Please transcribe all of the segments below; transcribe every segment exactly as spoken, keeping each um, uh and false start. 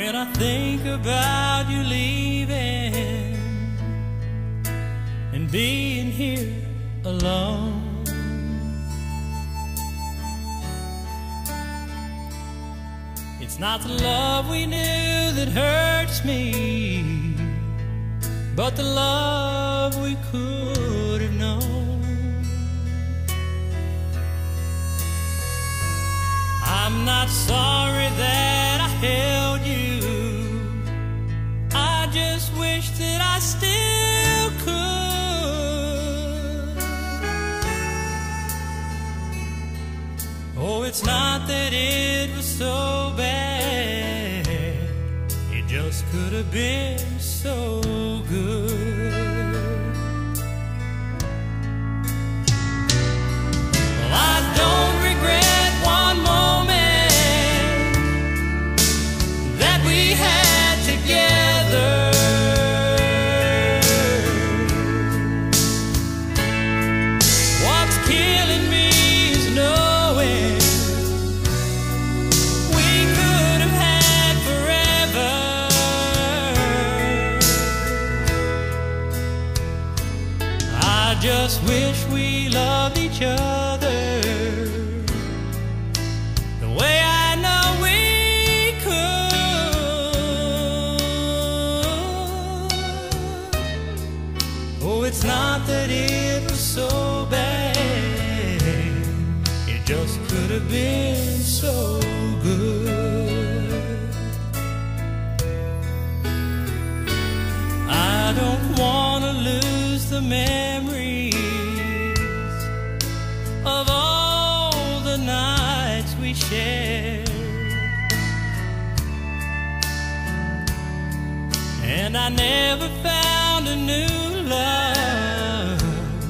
when I think about you leaving and being here alone. It's not the love we knew that hurts me, but the love we could have known. I'm not sorry that I held you, I just wish that I still could. Oh, it's not that it was so bad, it just could have been so good. Well, I don't regret one moment that we had together. What's killing me is knowing we could have had forever. I just wish we loved each other the way I know we could. Oh, it's not that it was so bad, it just could have been so good. I don't want to lose the memories of all the nights we shared, and I never found a new love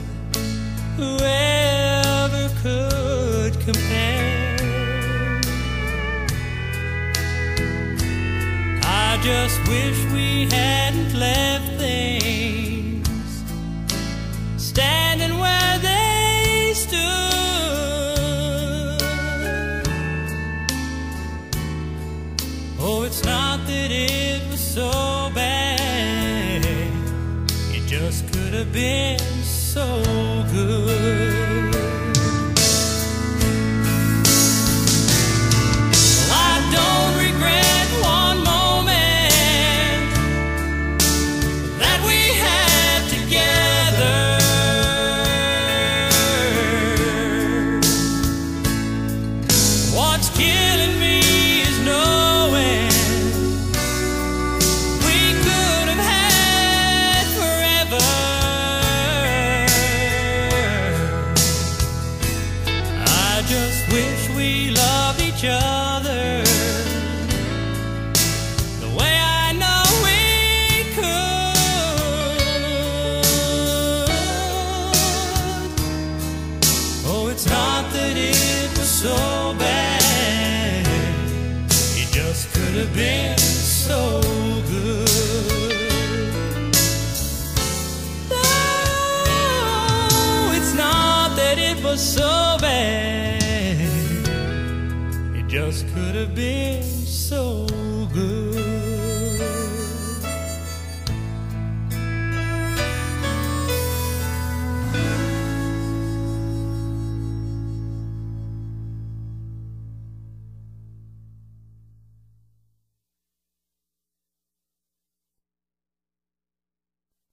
whoever could compare. I just wish we hadn't left things standing where they stood. Oh, it's not that it was so bad, it just could have been so good. Well, I don't regret one moment that we had together. What's killing me is knowing we could have had forever. I just wish we loved each other the way I know we could. Oh, it's not that it was so bad, it just could have been so good. No, it's not that it was so bad, it just could have been so good.